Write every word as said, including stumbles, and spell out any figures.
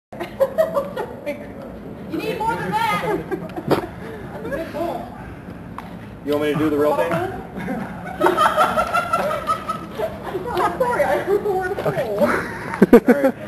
You need more than that. That's a good bowl. You want me to do the real thing? I'm sorry, I heard the word bowl. All right.